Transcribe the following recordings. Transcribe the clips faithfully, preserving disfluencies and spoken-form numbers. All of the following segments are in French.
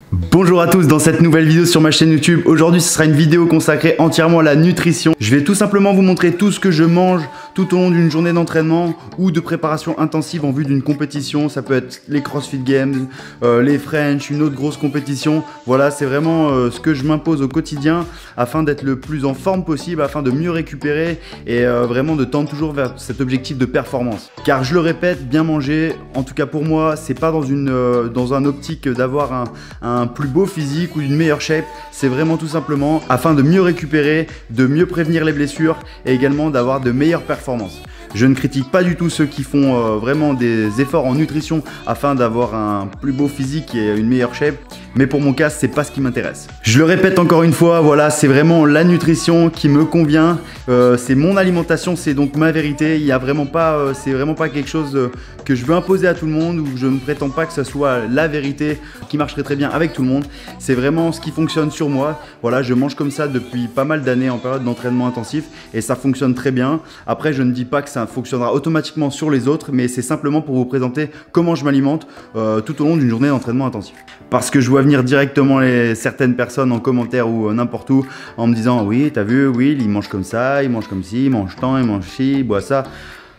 Bonjour à tous, dans cette nouvelle vidéo sur ma chaîne YouTube, aujourd'hui ce sera une vidéo consacrée entièrement à la nutrition. Je vais tout simplement vous montrer tout ce que je mange tout au long d'une journée d'entraînement ou de préparation intensive en vue d'une compétition. Ça peut être les CrossFit Games, euh, les French, une autre grosse compétition. Voilà, c'est vraiment euh, ce que je m'impose au quotidien afin d'être le plus en forme possible, afin de mieux récupérer et euh, vraiment de tendre toujours vers cet objectif de performance. Car je le répète, bien manger, en tout cas pour moi, c'est pas dans, une, euh, dans un optique d'avoir un, un un plus beau physique ou une meilleure shape, c'est vraiment tout simplement afin de mieux récupérer, de mieux prévenir les blessures et également d'avoir de meilleures performances. Je ne critique pas du tout ceux qui font euh, vraiment des efforts en nutrition afin d'avoir un plus beau physique et une meilleure shape, mais pour mon cas, c'est pas ce qui m'intéresse. Je le répète encore une fois, voilà, c'est vraiment la nutrition qui me convient, euh, c'est mon alimentation, c'est donc ma vérité. Il y a vraiment pas, euh, c'est vraiment pas quelque chose euh, que je veux imposer à tout le monde ou je ne prétends pas que ce soit la vérité qui marcherait très bien avec tout le monde. C'est vraiment ce qui fonctionne sur moi. Voilà, je mange comme ça depuis pas mal d'années en période d'entraînement intensif et ça fonctionne très bien. Après, je ne dis pas que ça fonctionnera automatiquement sur les autres, mais c'est simplement pour vous présenter comment je m'alimente euh, tout au long d'une journée d'entraînement intensif. Parce que je vois venir directement les, certaines personnes en commentaire ou euh, n'importe où en me disant oui, t'as vu, oui, il mange comme ça, il mange comme ci, il mange tant, il mange ci, il boit ça.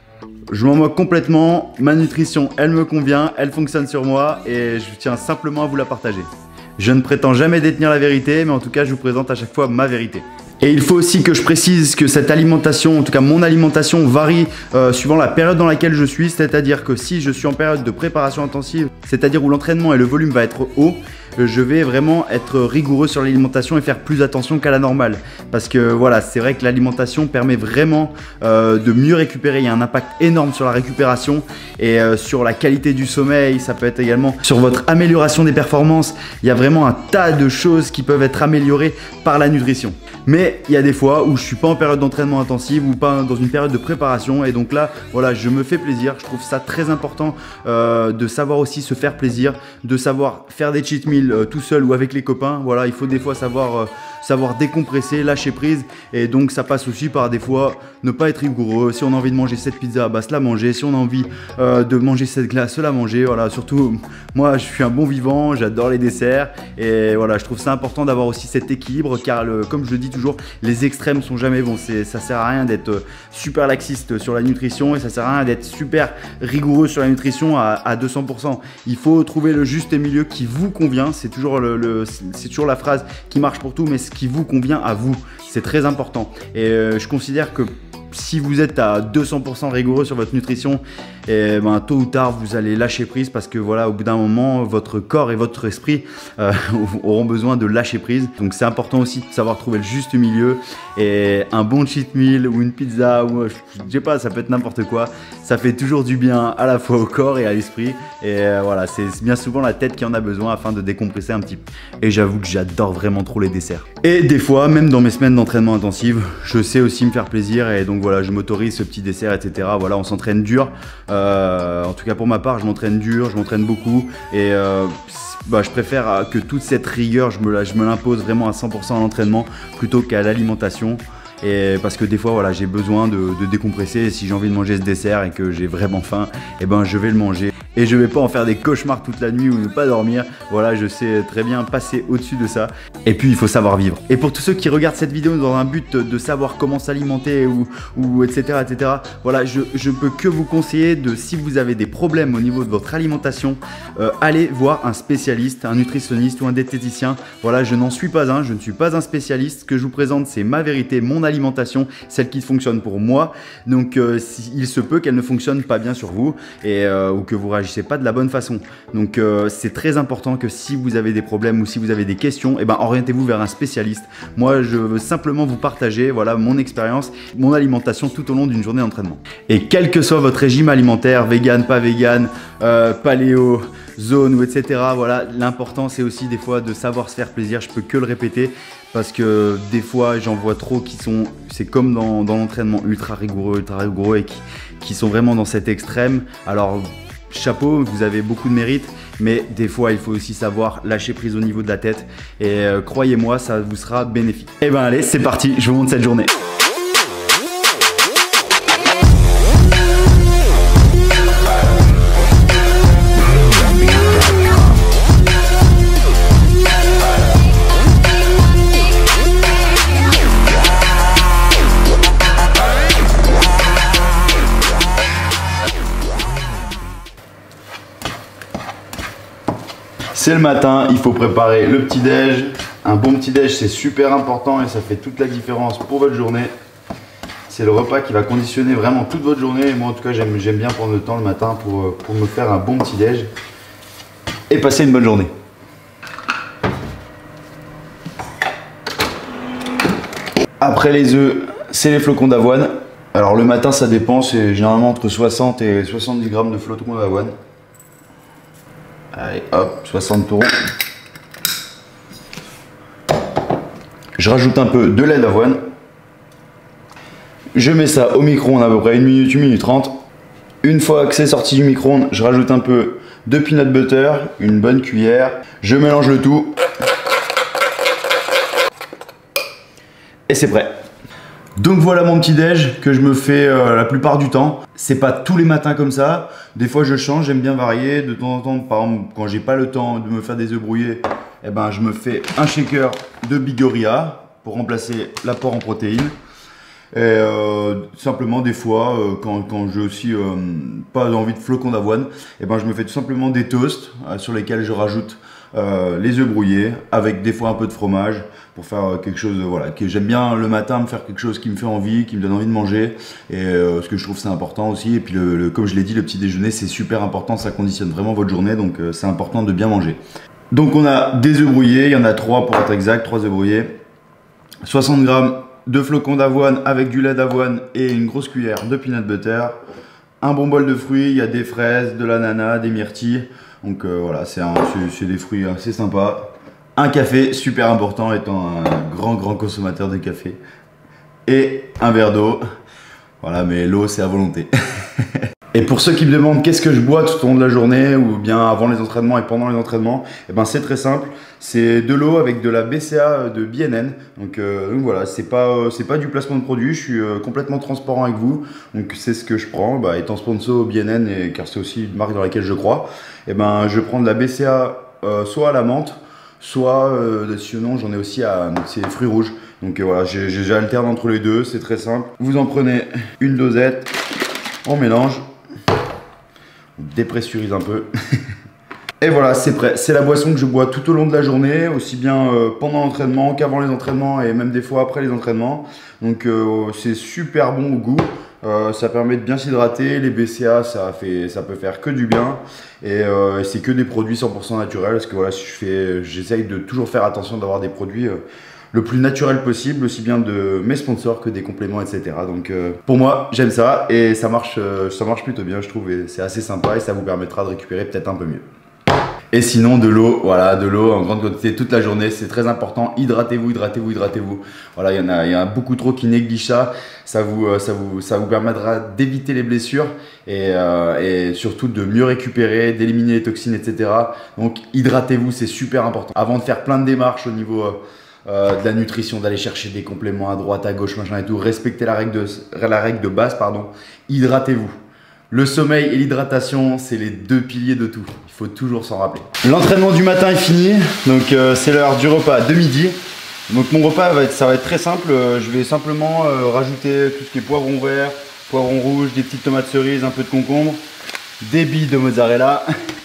Je m'en moque complètement, ma nutrition, elle me convient, elle fonctionne sur moi et je tiens simplement à vous la partager. Je ne prétends jamais détenir la vérité, mais en tout cas, je vous présente à chaque fois ma vérité. Et il faut aussi que je précise que cette alimentation, en tout cas mon alimentation, varie euh, suivant la période dans laquelle je suis. C'est-à-dire que si je suis en période de préparation intensive, c'est-à-dire où l'entraînement et le volume va être haut, je vais vraiment être rigoureux sur l'alimentation et faire plus attention qu'à la normale. Parce que voilà, c'est vrai que l'alimentation permet vraiment euh, de mieux récupérer. Il y a un impact énorme sur la récupération et euh, sur la qualité du sommeil. Ça peut être également sur votre amélioration des performances. Il y a vraiment un tas de choses qui peuvent être améliorées par la nutrition. Mais il y a des fois où je suis pas en période d'entraînement intensive ou pas dans une période de préparation et donc là, voilà, je me fais plaisir. Je trouve ça très important euh, de savoir aussi se faire plaisir, de savoir faire des cheat meals euh, tout seul ou avec les copains. Voilà, il faut des fois savoir, euh, savoir décompresser, lâcher prise et donc ça passe aussi par des fois ne pas être rigoureux. Si on a envie de manger cette pizza, bah se la manger. Si on a envie euh, de manger cette glace, se la manger. Voilà, surtout moi, je suis un bon vivant, j'adore les desserts et voilà, je trouve ça important d'avoir aussi cet équilibre car le, comme je le dis toujours, les extrêmes sont jamais bons. Ça sert à rien d'être super laxiste sur la nutrition et ça sert à rien d'être super rigoureux sur la nutrition à, à deux cents pour cent. Il faut trouver le juste milieu qui vous convient. C'est toujours, le, le, c'est toujours la phrase qui marche pour tout, mais ce qui vous convient à vous. C'est très important. Et euh, je considère que si vous êtes à deux cents pour cent rigoureux sur votre nutrition, et ben, tôt ou tard vous allez lâcher prise parce que voilà, au bout d'un moment votre corps et votre esprit euh, auront besoin de lâcher prise. Donc c'est important aussi de savoir trouver le juste milieu et un bon cheat meal ou une pizza ou je sais pas, ça peut être n'importe quoi. Ça fait toujours du bien à la fois au corps et à l'esprit et euh, voilà, c'est bien souvent la tête qui en a besoin afin de décompresser un petit peu. Et j'avoue que j'adore vraiment trop les desserts. Et des fois, même dans mes semaines d'entraînement intensif, je sais aussi me faire plaisir et donc voilà, je m'autorise ce petit dessert, et cetera. Voilà, on s'entraîne dur. Euh, en tout cas pour ma part, je m'entraîne dur, je m'entraîne beaucoup et euh, bah, je préfère que toute cette rigueur, je me, je me l'impose vraiment à cent pour cent à l'entraînement plutôt qu'à l'alimentation. Et parce que des fois voilà, j'ai besoin de, de décompresser et si j'ai envie de manger ce dessert et que j'ai vraiment faim, et ben je vais le manger et je vais pas en faire des cauchemars toute la nuit ou ne pas dormir. Voilà, je sais très bien passer au-dessus de ça et puis il faut savoir vivre. Et pour tous ceux qui regardent cette vidéo dans un but de savoir comment s'alimenter ou, ou etc etc, voilà, je, je peux que vous conseiller de, si vous avez des problèmes au niveau de votre alimentation, euh, allez voir un spécialiste, un nutritionniste ou un diététicien. Voilà, je n'en suis pas un, je ne suis pas un spécialiste. Ce que je vous présente, c'est ma vérité, mon alimentation, celle qui fonctionne pour moi. Donc euh, si, il se peut qu'elle ne fonctionne pas bien sur vous et euh, ou que vous réagissez pas de la bonne façon. Donc euh, c'est très important que si vous avez des problèmes ou si vous avez des questions, et ben orientez-vous vers un spécialiste. Moi, je veux simplement vous partager voilà mon expérience, mon alimentation tout au long d'une journée d'entraînement. Et quel que soit votre régime alimentaire, vegan, pas vegan, euh, paléo, zone ou et cetera. Voilà, l'important c'est aussi des fois de savoir se faire plaisir. Je peux que le répéter. Parce que des fois j'en vois trop qui sont, c'est comme dans, dans l'entraînement ultra rigoureux, ultra rigoureux et qui, qui sont vraiment dans cet extrême. Alors chapeau, vous avez beaucoup de mérite, mais des fois il faut aussi savoir lâcher prise au niveau de la tête et euh, croyez-moi, ça vous sera bénéfique. Et ben allez, c'est parti, je vous montre cette journée. C'est le matin, il faut préparer le petit déj. Un bon petit déj, c'est super important et ça fait toute la différence pour votre journée. C'est le repas qui va conditionner vraiment toute votre journée. Et moi en tout cas, j'aime bien prendre le temps le matin pour, pour me faire un bon petit déj et passer une bonne journée. Après les œufs, c'est les flocons d'avoine. Alors le matin, ça dépend, c'est généralement entre soixante et soixante-dix grammes de flocons d'avoine. Allez, hop, soixante tours. Je rajoute un peu de lait d'avoine. Je mets ça au micro-ondes à peu près une minute, une minute trente. Une fois que c'est sorti du micro-ondes, je rajoute un peu de peanut butter, une bonne cuillère. Je mélange le tout. Et c'est prêt. Donc voilà mon petit déj que je me fais euh, la plupart du temps. C'est pas tous les matins comme ça. Des fois je change, j'aime bien varier. De temps en temps, par exemple, quand j'ai pas le temps de me faire des œufs brouillés, eh ben, je me fais un shaker de Bigoria pour remplacer l'apport en protéines. Et euh, simplement des fois, euh, quand, quand j'ai aussi euh, pas envie de flocons d'avoine, eh ben, je me fais tout simplement des toasts euh, sur lesquels je rajoute Euh, les œufs brouillés avec des fois un peu de fromage pour faire quelque chose, voilà, que j'aime bien le matin me faire quelque chose qui me fait envie, qui me donne envie de manger et euh, ce que je trouve c'est important aussi. Et puis le, le, comme je l'ai dit, le petit déjeuner c'est super important, ça conditionne vraiment votre journée, donc euh, c'est important de bien manger. Donc on a des œufs brouillés, il y en a trois pour être exact, trois œufs brouillés, soixante grammes de flocons d'avoine avec du lait d'avoine et une grosse cuillère de peanut butter, un bon bol de fruits, il y a des fraises, de l'ananas, des myrtilles. Donc euh, voilà, c'est des fruits assez sympas. Un café, super important, étant un grand grand consommateur de café. Et un verre d'eau. Voilà, mais l'eau c'est à volonté. Et pour ceux qui me demandent qu'est-ce que je bois tout au long de la journée ou bien avant les entraînements et pendant les entraînements, et ben c'est très simple, c'est de l'eau avec de la B C A de B N N. Donc, euh, donc voilà, c'est pas euh, c'est pas du placement de produit, je suis euh, complètement transparent avec vous. Donc c'est ce que je prends, bah, étant sponsor B N N et car c'est aussi une marque dans laquelle je crois. Et ben je prends de la B C A euh, soit à la menthe, soit euh, sinon j'en ai aussi à c'est fruits rouges. Donc euh, voilà, j'alterne entre les deux, c'est très simple. Vous en prenez une dosette, on mélange. On dépressurise un peu. Et voilà, c'est prêt. C'est la boisson que je bois tout au long de la journée, aussi bien euh, pendant l'entraînement qu'avant les entraînements et même des fois après les entraînements. Donc euh, c'est super bon au goût. Euh, ça permet de bien s'hydrater. Les B C A, ça, fait, ça peut faire que du bien. Et euh, c'est que des produits cent pour cent naturels. Parce que voilà, si je fais, j'essaye de toujours faire attention d'avoir des produits euh, le plus naturel possible, aussi bien de mes sponsors que des compléments, et cetera. Donc euh, pour moi, j'aime ça et ça marche, euh, ça marche plutôt bien, je trouve. Et c'est assez sympa et ça vous permettra de récupérer peut-être un peu mieux. Et sinon, de l'eau, voilà, de l'eau en grande quantité toute la journée, c'est très important. Hydratez-vous, hydratez-vous, hydratez-vous. Voilà, il y en a, il y a beaucoup trop qui négligent ça. Ça vous, ça vous, ça vous permettra d'éviter les blessures et, euh, et surtout de mieux récupérer, d'éliminer les toxines, et cetera. Donc, hydratez-vous, c'est super important. Avant de faire plein de démarches au niveau euh, Euh, de la nutrition, d'aller chercher des compléments à droite, à gauche, machin et tout. Respectez la règle de, la règle de base, pardon. Hydratez-vous. Le sommeil et l'hydratation, c'est les deux piliers de tout. Il faut toujours s'en rappeler. L'entraînement du matin est fini, donc euh, c'est l'heure du repas de midi. Donc mon repas, va être, ça va être très simple. Euh, je vais simplement euh, rajouter tout ce qui est poivron vert, poivron rouge, des petites tomates cerises, un peu de concombre, des billes de mozzarella.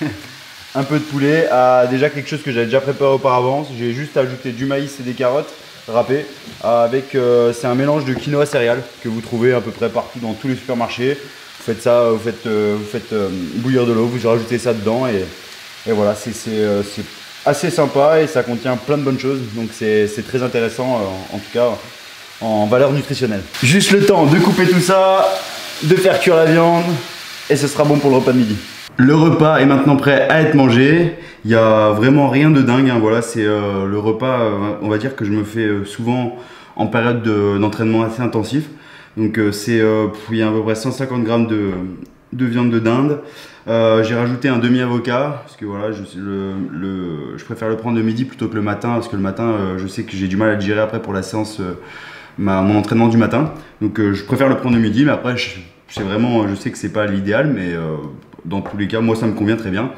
Un peu de poulet, à déjà quelque chose que j'avais déjà préparé auparavant. J'ai juste ajouté du maïs et des carottes râpées. Avec, euh, c'est un mélange de quinoa céréales que vous trouvez à peu près partout dans tous les supermarchés. Vous faites ça, vous faites, euh, vous faites euh, bouillir de l'eau, vous rajoutez ça dedans et, et voilà, c'est euh, assez sympa et ça contient plein de bonnes choses. Donc c'est très intéressant euh, en tout cas en valeur nutritionnelle. Juste le temps de couper tout ça, de faire cuire la viande et ce sera bon pour le repas de midi. Le repas est maintenant prêt à être mangé. Il n'y a vraiment rien de dingue, hein. Voilà, c'est euh, le repas, euh, on va dire que je me fais euh, souvent en période d'entraînement assez intensif. Donc euh, c'est, euh, il y a à peu près cent cinquante grammes de, de viande de dinde. Euh, J'ai rajouté un demi avocat parce que voilà, je, le, le, je préfère le prendre le midi plutôt que le matin parce que le matin, euh, je sais que j'ai du mal à le digérer après pour la séance, euh, ma, mon entraînement du matin. Donc euh, je préfère le prendre le midi, mais après, c'est vraiment, je sais que c'est pas l'idéal, mais euh, dans tous les cas, moi ça me convient très bien.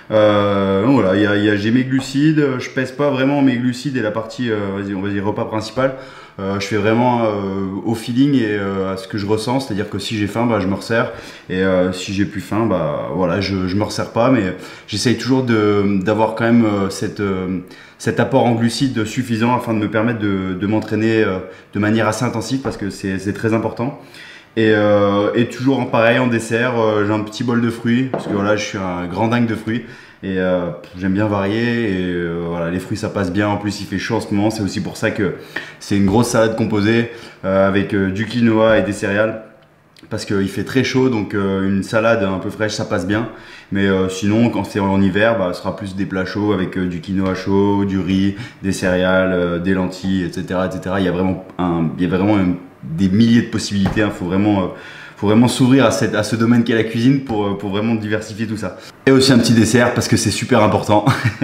Euh, donc voilà, y a, y a, j'ai mes glucides, je pèse pas vraiment mes glucides et la partie, euh, vas-y, on va dire repas principal. Euh, je fais vraiment euh, au feeling et euh, à ce que je ressens, c'est-à-dire que si j'ai faim, bah, je me resserre, et euh, si j'ai plus faim, bah voilà, je, je me resserre pas, mais j'essaye toujours de d'avoir quand même euh, cette euh, cet apport en glucides suffisant afin de me permettre de, de m'entraîner euh, de manière assez intensive, parce que c'est très important. Et, euh, et toujours en pareil, en dessert, euh, j'ai un petit bol de fruits, parce que voilà, je suis un grand dingue de fruits. Et euh, j'aime bien varier, et euh, voilà, les fruits ça passe bien. En plus il fait chaud en ce moment, c'est aussi pour ça que c'est une grosse salade composée euh, avec euh, du quinoa et des céréales, parce qu'il fait très chaud, donc euh, une salade un peu fraîche ça passe bien. Mais euh, sinon quand c'est en hiver, bah, ce sera plus des plats chauds avec euh, du quinoa chaud, du riz, des céréales, euh, des lentilles, et cetera, et cetera. Il y a vraiment, un, il y a vraiment un, des milliers de possibilités, hein. Faut vraiment... Euh, faut vraiment s'ouvrir à, à ce domaine qu'est la cuisine pour, pour vraiment diversifier tout ça. Et aussi un petit dessert parce que c'est super important.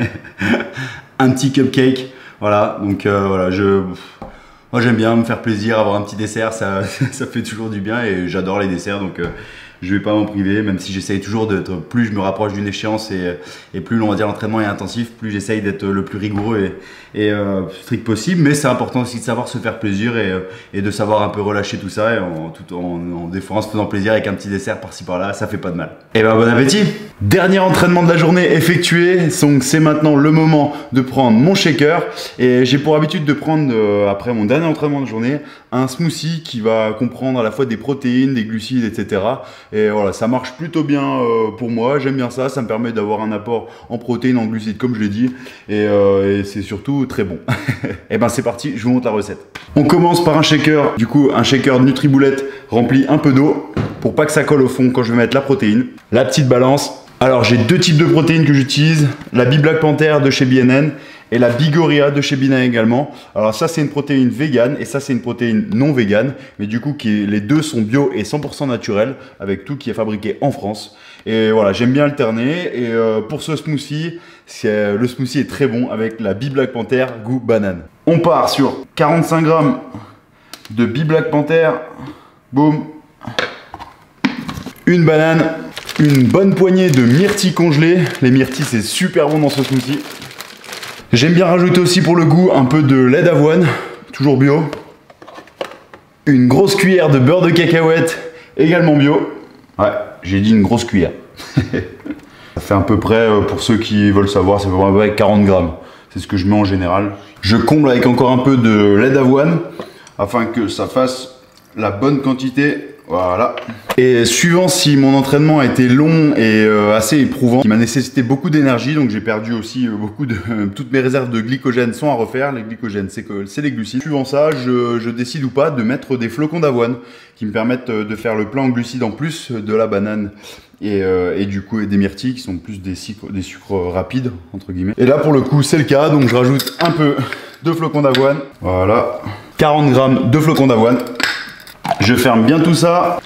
Un petit cupcake, voilà. Donc euh, voilà, je, moi j'aime bien me faire plaisir, avoir un petit dessert, ça, ça fait toujours du bien et j'adore les desserts, donc euh, je vais pas m'en priver, même si j'essaye toujours d'être, plus je me rapproche d'une échéance et, et plus on va dire l'entraînement est intensif, plus j'essaye d'être le plus rigoureux et, et euh, strict possible. Mais c'est important aussi de savoir se faire plaisir et, et de savoir un peu relâcher tout ça, et en, tout en, en des fois en se faisant plaisir avec un petit dessert par-ci par-là, ça fait pas de mal. Et ben bon appétit. Dernier entraînement de la journée effectué, donc c'est maintenant le moment de prendre mon shaker, et j'ai pour habitude de prendre euh, après mon dernier entraînement de journée un smoothie qui va comprendre à la fois des protéines, des glucides, et cetera. Et voilà, ça marche plutôt bien euh, pour moi, j'aime bien ça, ça me permet d'avoir un apport en protéines, en glucides comme je l'ai dit, et, euh, et c'est surtout très bon. Et ben c'est parti, je vous montre la recette. On commence par un shaker, du coup un shaker Nutriboulette rempli un peu d'eau, pour pas que ça colle au fond quand je vais mettre la protéine. La petite balance. Alors j'ai deux types de protéines que j'utilise, la B-Black Panther de chez B N N et la Bigoria de chez Bina également. Alors ça c'est une protéine végane et ça c'est une protéine non végane, mais du coup qui, les deux sont bio et cent pour cent naturels, avec tout qui est fabriqué en France. Et voilà, j'aime bien alterner, et euh, pour ce smoothie, le smoothie est très bon avec la B-Black Panther goût banane. On part sur quarante-cinq grammes de B-Black Panther, boum, une banane, une bonne poignée de myrtilles congelées. Les myrtilles c'est super bon dans ce smoothie. J'aime bien rajouter aussi pour le goût un peu de lait d'avoine, toujours bio. Une grosse cuillère de beurre de cacahuète, également bio. Ouais, j'ai dit une grosse cuillère. Ça fait à peu près, pour ceux qui veulent savoir, ça fait à peu près quarante grammes. C'est ce que je mets en général. Je comble avec encore un peu de lait d'avoine, afin que ça fasse la bonne quantité. Voilà. Et suivant si mon entraînement a été long et euh, assez éprouvant, qui m'a nécessité beaucoup d'énergie, donc j'ai perdu aussi euh, beaucoup de... Euh, toutes mes réserves de glycogène sont à refaire. Les glycogènes, c'est que c'est les glucides. Suivant ça, je, je décide ou pas de mettre des flocons d'avoine qui me permettent de faire le plein en glucides en plus de la banane et, euh, et du coup et des myrtilles qui sont plus des sucres, des sucres rapides entre guillemets. Et là pour le coup c'est le cas, donc je rajoute un peu de flocons d'avoine. Voilà, quarante grammes de flocons d'avoine. Je ferme bien tout ça.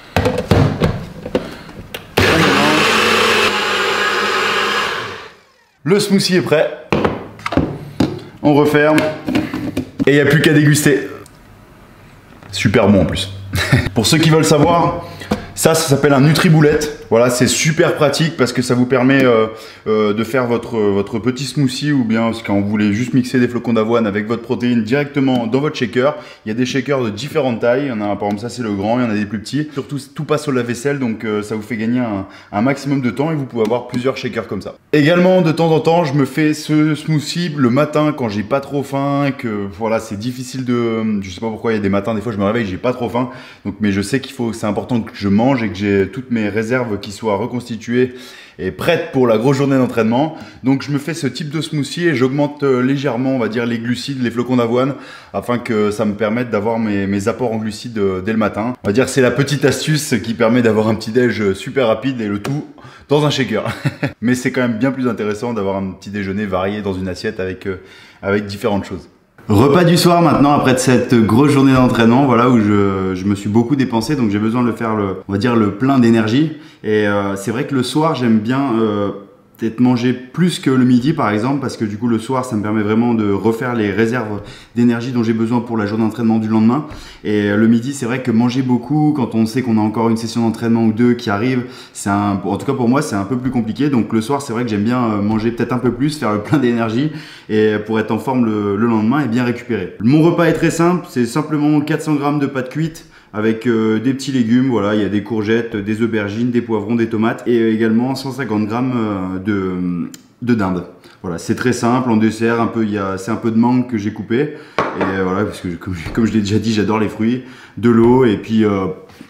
Le smoothie est prêt. On referme. Et il n'y a plus qu'à déguster. Super bon en plus. Pour ceux qui veulent savoir, ça, ça s'appelle un Nutriboulette. Voilà, c'est super pratique parce que ça vous permet euh, euh, de faire votre, votre petit smoothie, ou bien quand vous voulez juste mixer des flocons d'avoine avec votre protéine directement dans votre shaker. Il y a des shakers de différentes tailles. Il y en a, par exemple, ça c'est le grand, il y en a des plus petits. Surtout, tout passe au lave-vaisselle, donc euh, ça vous fait gagner un, un maximum de temps et vous pouvez avoir plusieurs shakers comme ça. Également, de temps en temps, je me fais ce smoothie le matin quand j'ai pas trop faim et que voilà, c'est difficile de... Je sais pas pourquoi il y a des matins, des fois je me réveille, j'ai pas trop faim. Donc, mais je sais qu'il faut, c'est important que je mange et que j'ai toutes mes réserves qui soient reconstituées et prêtes pour la grosse journée d'entraînement. Donc je me fais ce type de smoothie et j'augmente légèrement, on va dire, les glucides, les flocons d'avoine, afin que ça me permette d'avoir mes, mes apports en glucides dès le matin. On va dire que c'est la petite astuce qui permet d'avoir un petit déj super rapide, et le tout dans un shaker. Mais c'est quand même bien plus intéressant d'avoir un petit déjeuner varié dans une assiette avec, euh, avec différentes choses. Repas du soir maintenant, après cette grosse journée d'entraînement, voilà, où je, je me suis beaucoup dépensé, donc j'ai besoin de le faire, le, on va dire, le plein d'énergie. Et euh, c'est vrai que le soir, j'aime bien euh, peut-être manger plus que le midi par exemple, parce que du coup le soir ça me permet vraiment de refaire les réserves d'énergie dont j'ai besoin pour la journée d'entraînement du lendemain. Et le midi, c'est vrai que manger beaucoup quand on sait qu'on a encore une session d'entraînement ou deux qui arrive, c'est un, en tout cas pour moi c'est un peu plus compliqué. Donc le soir c'est vrai que j'aime bien manger peut-être un peu plus, faire le plein d'énergie et pour être en forme le, le lendemain et bien récupérer. Mon repas est très simple, c'est simplement quatre cents grammes de pâtes cuites avec euh, des petits légumes, voilà, il y a des courgettes, des aubergines, des poivrons, des tomates et euh, également cent cinquante grammes euh, de, de dinde. Voilà, c'est très simple. En dessert, un peu, il y a, c'est un peu de mangue que j'ai coupé et euh, voilà, parce que comme, comme je l'ai déjà dit, j'adore les fruits, de l'eau et puis euh,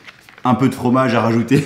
un peu de fromage à rajouter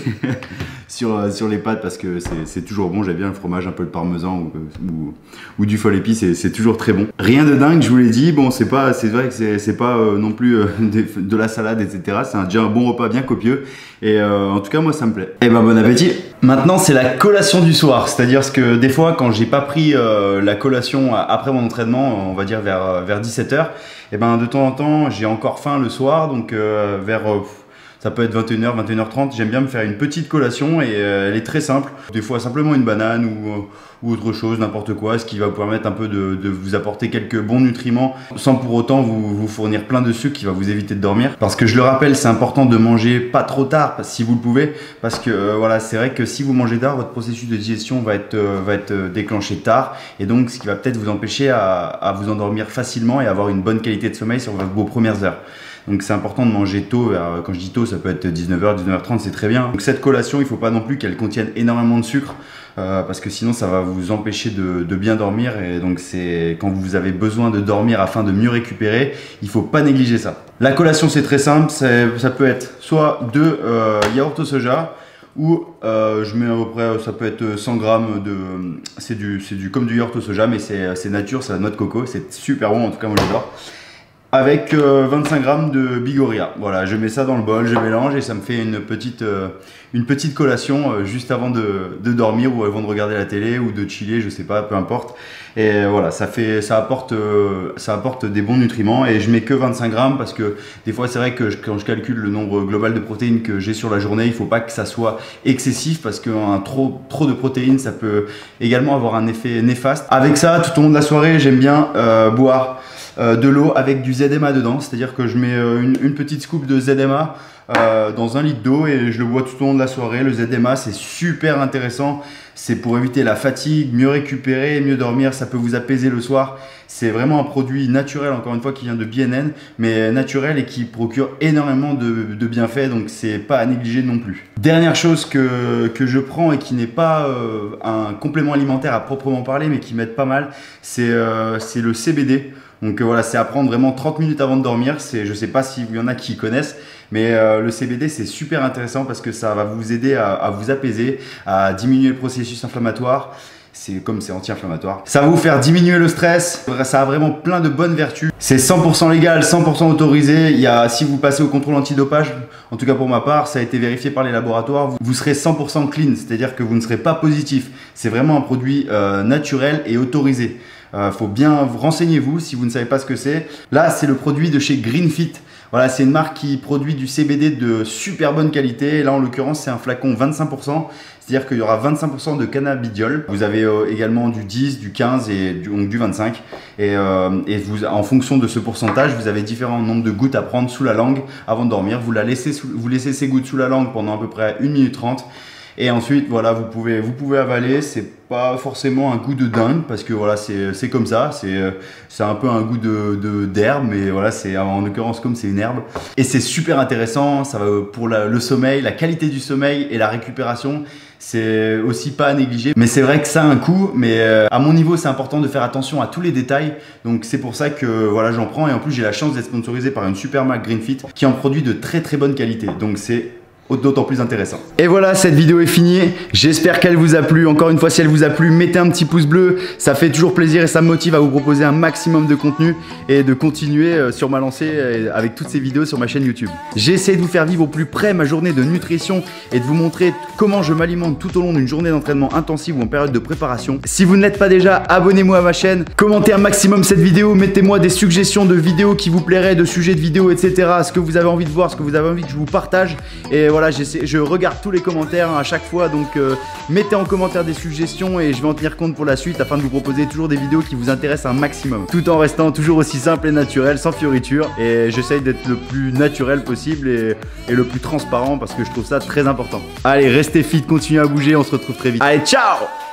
sur, euh, sur les pâtes parce que c'est toujours bon. J'aime bien le fromage, un peu de parmesan ou, ou, ou du fol épi, c'est toujours très bon. Rien de dingue, je vous l'ai dit. Bon, c'est pas, c'est vrai que c'est pas euh, non plus euh, de, de la salade, et cetera. C'est déjà un bon repas bien copieux et euh, en tout cas moi ça me plaît. Et ben bon appétit. Maintenant c'est la collation du soir, c'est-à-dire que des fois quand j'ai pas pris euh, la collation après mon entraînement, on va dire vers vers dix-sept heures, et ben de temps en temps j'ai encore faim le soir, donc euh, vers euh, ça peut être vingt et une heures, vingt et une heures trente, j'aime bien me faire une petite collation et euh, elle est très simple. Des fois simplement une banane ou, ou autre chose, n'importe quoi, ce qui va vous permettre un peu de, de vous apporter quelques bons nutriments sans pour autant vous, vous fournir plein de sucre qui va vous éviter de dormir. Parce que je le rappelle, c'est important de manger pas trop tard si vous le pouvez, parce que euh, voilà, c'est vrai que si vous mangez tard, votre processus de digestion va être, euh, va être déclenché tard et donc ce qui va peut-être vous empêcher à, à vous endormir facilement et avoir une bonne qualité de sommeil sur vos premières heures. Donc c'est important de manger tôt. Quand je dis tôt, ça peut être dix-neuf heures, dix-neuf heures trente, c'est très bien. Donc cette collation, il ne faut pas non plus qu'elle contienne énormément de sucre euh, parce que sinon ça va vous empêcher de, de bien dormir. Et donc c'est quand vous avez besoin de dormir afin de mieux récupérer, il ne faut pas négliger ça. La collation c'est très simple, ça peut être soit deux euh, yaourts au soja, ou euh, je mets à peu près, ça peut être cent grammes de, c'est du, c'est du comme du yaourt au soja, mais c'est nature, c'est la noix de coco, c'est super bon, en tout cas moi j'adore. Avec euh, vingt-cinq grammes de Bigoria. Voilà, je mets ça dans le bol, je mélange et ça me fait une petite, euh, une petite collation euh, juste avant de, de dormir ou avant de regarder la télé ou de chiller, je sais pas, peu importe. Et euh, voilà, ça, fait, ça, apporte, euh, ça apporte des bons nutriments et je mets que vingt-cinq grammes parce que des fois c'est vrai que je, quand je calcule le nombre global de protéines que j'ai sur la journée, il faut pas que ça soit excessif parce que un trop, trop de protéines ça peut également avoir un effet néfaste. Avec ça, tout au long de la soirée, j'aime bien euh, boire Euh, de l'eau avec du Z M A dedans, c'est-à-dire que je mets euh, une, une petite scoop de Z M A euh, dans un litre d'eau et je le bois tout au long de la soirée. Le Z M A c'est super intéressant, c'est pour éviter la fatigue, mieux récupérer, mieux dormir, ça peut vous apaiser le soir. C'est vraiment un produit naturel, encore une fois, qui vient de B N N, mais naturel et qui procure énormément de, de bienfaits, donc c'est pas à négliger non plus. Dernière chose que, que je prends et qui n'est pas euh, un complément alimentaire à proprement parler, mais qui m'aide pas mal, c'est euh, c'est le C B D. Donc euh, voilà, c'est à prendre vraiment trente minutes avant de dormir. Je ne sais pas s'il y en a qui connaissent, mais euh, le C B D c'est super intéressant parce que ça va vous aider à, à vous apaiser, à diminuer le processus inflammatoire. C'est comme c'est anti-inflammatoire. Ça va vous faire diminuer le stress. Ça a vraiment plein de bonnes vertus. C'est cent pour cent légal, cent pour cent autorisé. Il y a, si vous passez au contrôle antidopage, en tout cas pour ma part, ça a été vérifié par les laboratoires, vous, vous serez cent pour cent clean, c'est-à-dire que vous ne serez pas positif. C'est vraiment un produit euh, naturel et autorisé. Euh, faut bien renseignez-vous si vous ne savez pas ce que c'est. Là, c'est le produit de chez Greenfit. Voilà, c'est une marque qui produit du C B D de super bonne qualité. Là, en l'occurrence, c'est un flacon vingt-cinq pour cent. C'est-à-dire qu'il y aura vingt-cinq pour cent de cannabidiol. Vous avez euh, également du dix, du quinze et du, donc du vingt-cinq. Et, euh, et vous, en fonction de ce pourcentage, vous avez différents nombres de gouttes à prendre sous la langue avant de dormir. Vous, la laissez, sous, vous laissez ces gouttes sous la langue pendant à peu près une minute trente. Et ensuite, voilà, vous pouvez, vous pouvez avaler. C'est pas forcément un goût de dingue parce que voilà, c'est comme ça. C'est un peu un goût de, de, d'herbe, mais voilà, c'est en l'occurrence comme c'est une herbe. Et c'est super intéressant. Ça va pour la, le sommeil, la qualité du sommeil et la récupération. C'est aussi pas à négliger. Mais c'est vrai que ça a un coût. Mais euh, à mon niveau, c'est important de faire attention à tous les détails. Donc c'est pour ça que voilà, j'en prends. Et en plus, j'ai la chance d'être sponsorisé par une super marque Greenfit qui en produit de très très bonne qualité. Donc c'est d'autant plus intéressant. Et voilà, cette vidéo est finie. J'espère qu'elle vous a plu. Encore une fois, si elle vous a plu, mettez un petit pouce bleu. Ça fait toujours plaisir et ça me motive à vous proposer un maximum de contenu et de continuer sur ma lancée avec toutes ces vidéos sur ma chaîne YouTube. J'ai essayé de vous faire vivre au plus près ma journée de nutrition et de vous montrer comment je m'alimente tout au long d'une journée d'entraînement intensive ou en période de préparation. Si vous ne l'êtes pas déjà, abonnez-moi à ma chaîne. Commentez un maximum cette vidéo. Mettez-moi des suggestions de vidéos qui vous plairaient, de sujets de vidéos, et cetera. Ce que vous avez envie de voir, ce que vous avez envie que je vous partage. Et voilà, je regarde tous les commentaires hein, à chaque fois, donc euh, mettez en commentaire des suggestions et je vais en tenir compte pour la suite afin de vous proposer toujours des vidéos qui vous intéressent un maximum, tout en restant toujours aussi simple et naturel, sans fioritures. Et j'essaye d'être le plus naturel possible et, et le plus transparent parce que je trouve ça très important. Allez, restez fit, continuez à bouger, on se retrouve très vite. Allez, ciao!